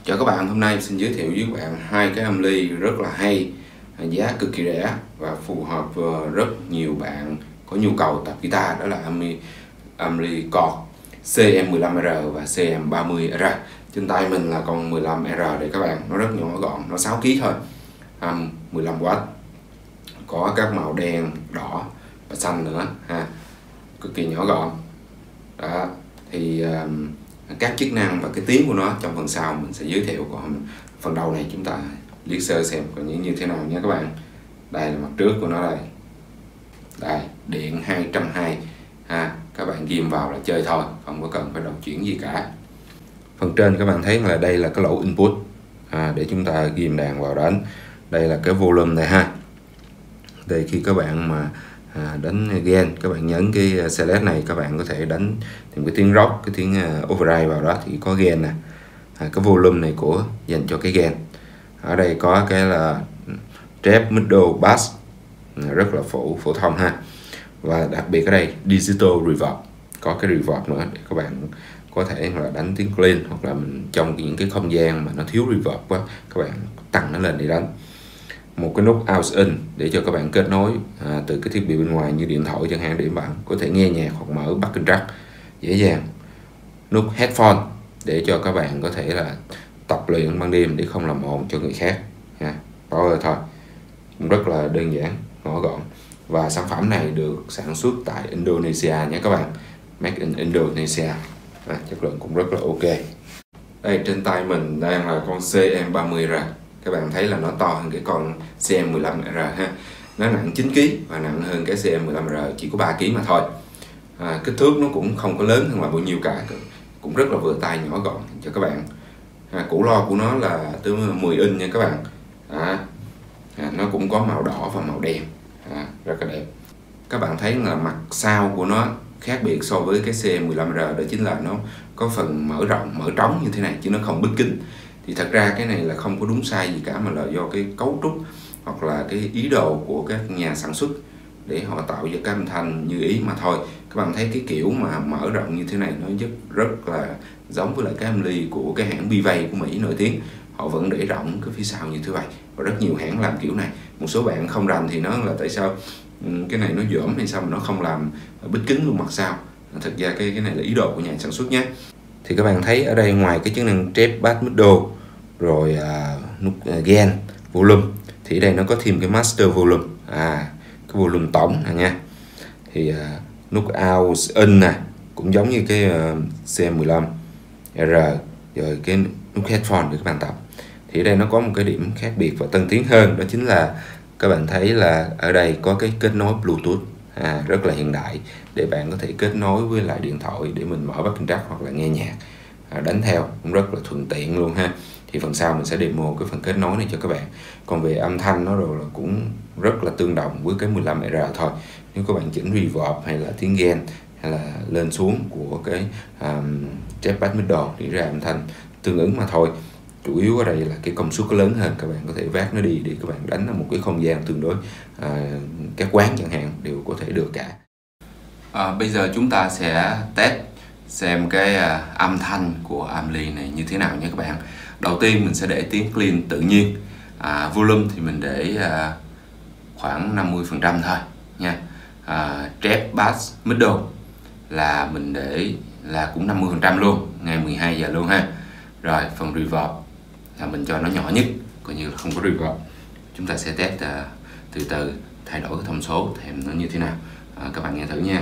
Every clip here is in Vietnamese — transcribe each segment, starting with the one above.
Chào các bạn, hôm nay xin giới thiệu với các bạn hai cái âm ly rất là hay, giá cực kỳ rẻ và phù hợp với rất nhiều bạn có nhu cầu tập guitar. Đó là âm ly Korg CM15R và CM30R. Trên tay mình là con 15R để các bạn, nó rất nhỏ gọn, nó 6 kg thôi, 15W, có các màu đen, đỏ và xanh nữa ha, cực kỳ nhỏ gọn. Đó thì các chức năng và cái tiếng của nó trong phần sau mình sẽ giới thiệu, còn phần đầu này chúng ta liếc sơ xem còn những như thế nào nha các bạn. Đây là mặt trước của nó đây, đây điện 220 ha, các bạn ghim vào là chơi thôi, không có cần phải đầu chuyển gì cả. Phần trên các bạn thấy là đây là cái lỗ input để chúng ta ghim đàn vào đánh. Đây là cái volume này ha. Đây khi các bạn mà đánh gain, các bạn nhấn cái select này, các bạn có thể đánh tìm cái tiếng rock, cái tiếng overdrive vào đó thì có gain nè. Cái volume này của dành cho cái gain. Ở đây có cái là trap, middle, bass, rất là phổ thông ha. Và đặc biệt ở đây digital reverb, có cái reverb nữa để các bạn có thể là đánh tiếng clean, hoặc là mình trong những cái không gian mà nó thiếu reverb quá, các bạn tăng nó lên để đánh. Một cái nút out in để cho các bạn kết nối từ cái thiết bị bên ngoài như điện thoại chẳng hạn, để bạn có thể nghe nhạc hoặc mở backing track dễ dàng. Nút headphone để cho các bạn có thể là tập luyện ban đêm để không làm ồn cho người khác ha. Đó thôi, cũng rất là đơn giản, nhỏ gọn. Và sản phẩm này được sản xuất tại Indonesia nhé các bạn, made in Indonesia, chất lượng cũng rất là ok. Đây trên tay mình đang là con CM30R. Các bạn thấy là nó to hơn cái con CM15R ha. Nó nặng 9 kg và nặng hơn cái CM15R chỉ có 3 kg mà thôi. Kích thước nó cũng không có lớn hơn là bao nhiêu cả, cũng rất là vừa tay, nhỏ gọn cho các bạn. Củ loa của nó là tới 10 inch nha các bạn. Nó cũng có màu đỏ và màu đen, rất là đẹp. Các bạn thấy là mặt sau của nó khác biệt so với cái CM15R, đó chính là nó có phần mở rộng, mở trống như thế này chứ nó không bít kính. Thì thật ra cái này là không có đúng sai gì cả, mà là do cái cấu trúc hoặc là cái ý đồ của các nhà sản xuất để họ tạo ra cái âm thanh như ý mà thôi. Các bạn thấy cái kiểu mà mở rộng như thế này nó rất là giống với lại cái âm ly của cái hãng BV của Mỹ nổi tiếng. Họ vẫn để rộng cái phía sau như thế vậy, và rất nhiều hãng làm kiểu này. Một số bạn không rành thì nó là tại sao cái này nó dởm hay sao mà nó không làm bít kính luôn mặt sau. Thật ra cái này là ý đồ của nhà sản xuất nhé. Thì các bạn thấy ở đây ngoài cái chức năng trap, bass, middle, rồi nút gain, volume, thì ở đây nó có thêm cái master volume, cái volume tổng này nha. Thì nút out in nè, cũng giống như cái CM15R, rồi cái nút headphone để các bạn tập. Thì ở đây nó có một cái điểm khác biệt và tân tiến hơn, đó chính là các bạn thấy là ở đây có cái kết nối Bluetooth rất là hiện đại, để bạn có thể kết nối với lại điện thoại để mình mở backing track hoặc là nghe nhạc, đánh theo cũng rất là thuận tiện luôn ha. Thì phần sau mình sẽ demo cái phần kết nối này cho các bạn. Còn về âm thanh nó rồi là cũng rất là tương đồng với cái 15R thôi. Nếu các bạn chỉnh reverb hay là tiếng gain hay là lên xuống của cái trap, bass, middle thì ra âm thanh tương ứng mà thôi. Chủ yếu ở đây là cái công suất có lớn hơn, các bạn có thể vác nó đi để các bạn đánh ở một cái không gian tương đối các quán chẳng hạn đều có thể được cả. Bây giờ chúng ta sẽ test xem cái âm thanh của âm ly này như thế nào nha các bạn. Đầu tiên mình sẽ để tiếng clean tự nhiên, volume thì mình để khoảng 50% thôi nha. Trap, bass, middle là mình để là cũng 50% luôn, ngày 12 giờ luôn ha. Rồi phần reverb là mình cho nó nhỏ nhất, coi như là không có reverb. Chúng ta sẽ test từ từ thay đổi cái thông số thêm nó như thế nào. Các bạn nghe thử nha.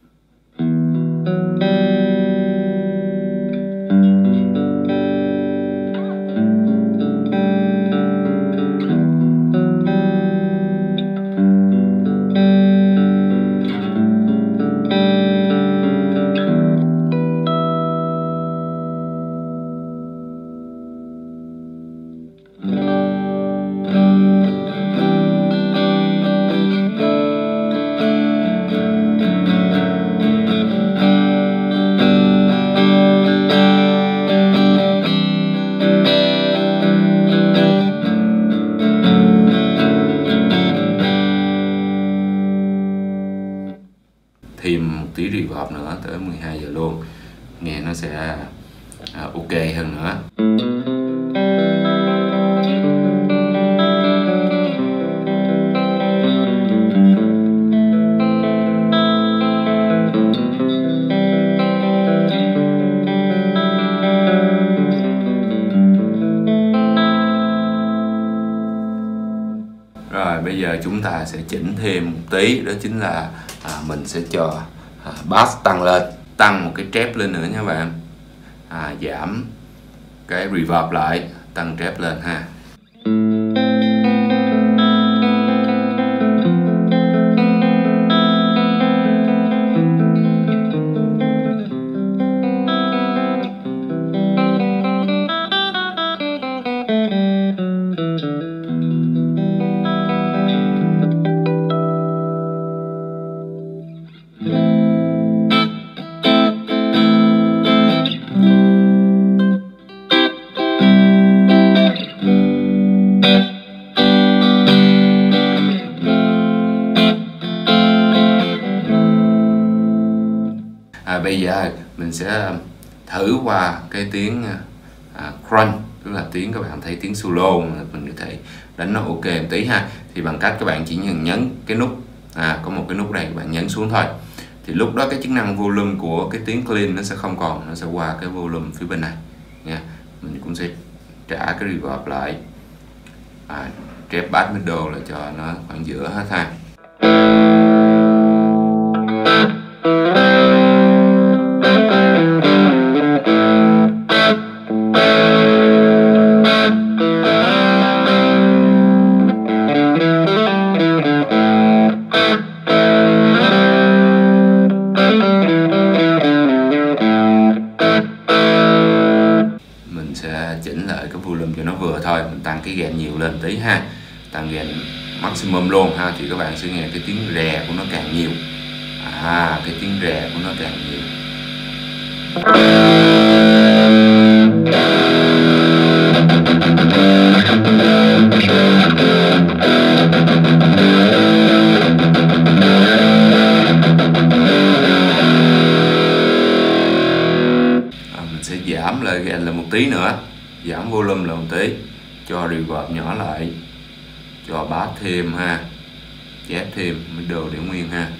Thêm một tí reverb nữa tới 12 giờ luôn, nghe nó sẽ ok hơn nữa. chúng ta sẽ chỉnh thêm một tí, đó chính là mình sẽ cho bass tăng lên, tăng một cái trap lên nữa nha bạn. Giảm cái reverb lại, tăng trap lên ha. Bây giờ mình sẽ thử qua cái tiếng crunch, tức là tiếng các bạn thấy tiếng solo, mình có thể đánh nó ok một tí ha. Thì bằng cách các bạn chỉ nhấn cái nút, có một cái nút đây, các bạn nhấn xuống thôi. Thì lúc đó cái chức năng volume của cái tiếng clean nó sẽ không còn, nó sẽ qua cái volume phía bên này nha. Mình cũng sẽ trả cái reverb lại, trap bass middle là cho nó khoảng giữa hết ha. Chỉnh lại cái volume cho nó vừa thôi, mình tăng cái gain nhiều lên tí ha, tăng gain maximum luôn ha, thì các bạn sẽ nghe cái tiếng rè của nó càng nhiều, cái tiếng rè của nó càng nhiều. Mình sẽ giảm lại gain là một tí nữa, giảm volume là một tí, cho reverb nhỏ lại, cho bass thêm ha, chép thêm middle để nguyên ha.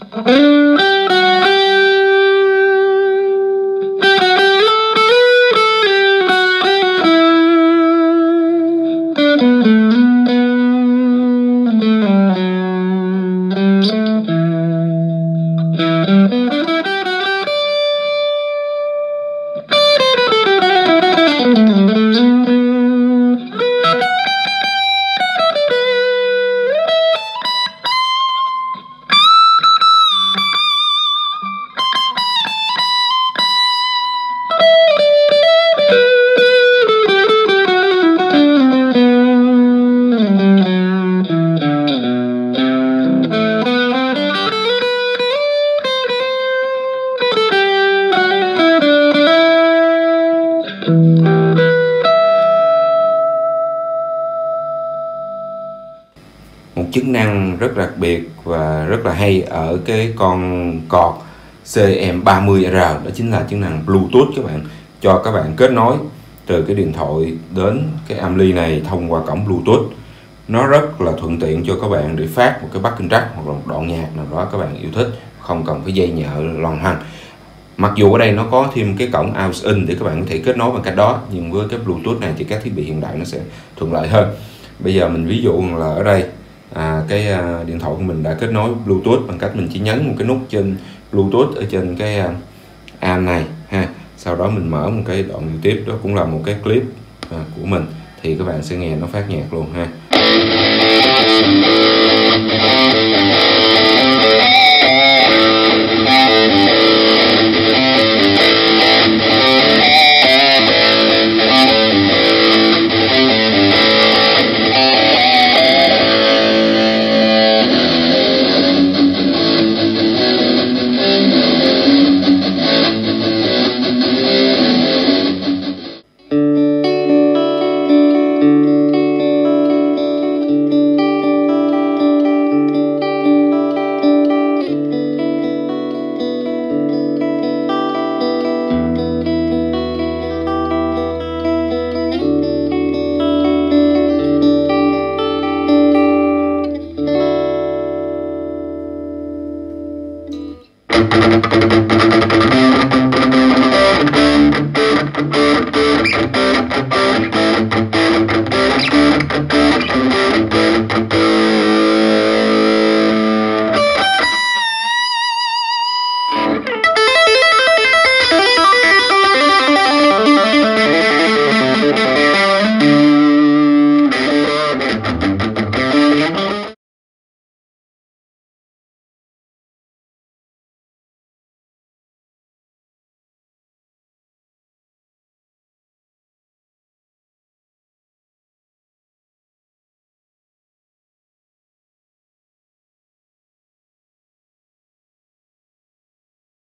Một chức năng rất đặc biệt và rất là hay ở cái con cọt CM30R, đó chính là chức năng Bluetooth các bạn, cho các bạn kết nối từ cái điện thoại đến cái ampli này thông qua cổng Bluetooth. Nó rất là thuận tiện cho các bạn để phát một cái backing track hoặc là một đoạn nhạc nào đó các bạn yêu thích, không cần phải dây nhợ loằng hằng. Mặc dù ở đây nó có thêm cái cổng aux in để các bạn có thể kết nối bằng cách đó, nhưng với cái Bluetooth này thì các thiết bị hiện đại nó sẽ thuận lợi hơn. Bây giờ mình ví dụ là ở đây cái điện thoại của mình đã kết nối Bluetooth bằng cách mình chỉ nhấn một cái nút trên Bluetooth ở trên cái amp này ha. Sau đó mình mở một cái đoạn YouTube, đó cũng là một cái clip của mình, thì các bạn sẽ nghe nó phát nhạc luôn ha.